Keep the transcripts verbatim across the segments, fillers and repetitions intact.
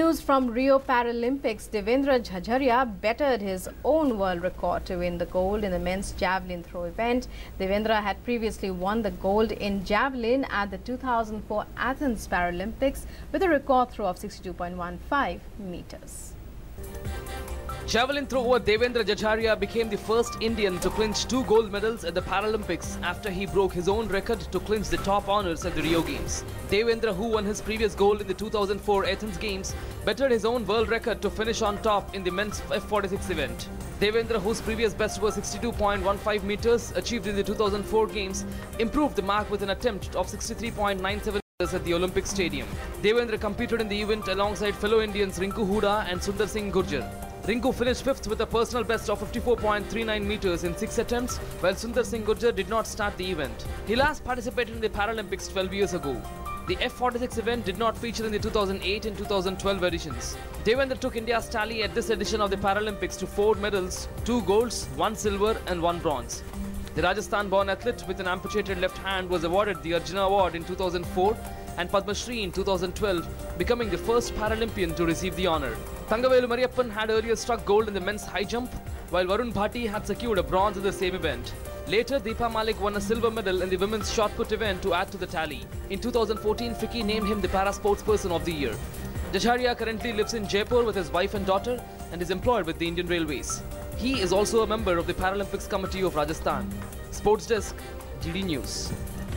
News from Rio Paralympics. Devendra Jhajharia bettered his own world record to win the gold in the men's javelin throw event. Devendra had previously won the gold in javelin at the two thousand four Athens Paralympics with a record throw of sixty-two point one five meters. Javelin thrower Devendra Jhajharia became the first Indian to clinch two gold medals at the Paralympics after he broke his own record to clinch the top honours at the Rio Games. Devendra, who won his previous gold in the two thousand four Athens Games, bettered his own world record to finish on top in the men's F forty-six event. Devendra, whose previous best was sixty-two point one five meters achieved in the two thousand four Games, improved the mark with an attempt of sixty-three point nine seven meters at the Olympic Stadium. Devendra competed in the event alongside fellow Indians Rinku Hooda and Sundar Singh Gurjar. Rinku finished fifth with a personal best of fifty-four point three nine meters in six attempts, while Sundar Singh Gurjar did not start the event. He last participated in the Paralympics twelve years ago. The F forty-six event did not feature in the two thousand eight and two thousand twelve editions. Devendra took India's tally at this edition of the Paralympics to four medals, two golds, one silver and one bronze. The Rajasthan-born athlete with an amputated left hand was awarded the Arjuna Award in two thousand four and Padma Shri in two thousand twelve, becoming the first Paralympian to receive the honour. Thangavelu Mariyappan had earlier struck gold in the men's high jump, while Varun Bhati had secured a bronze in the same event. Later, Deepa Malik won a silver medal in the women's shot put event to add to the tally. In two thousand fourteen, FICCI named him the Para Sportsperson of the Year. Jhajharia currently lives in Jaipur with his wife and daughter and is employed with the Indian Railways. He is also a member of the Paralympics Committee of Rajasthan. Sports Desk, G D News.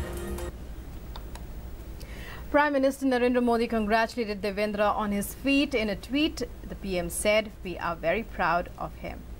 Prime Minister Narendra Modi congratulated Devendra on his feat. In a tweet, the P M said, "We are very proud of him."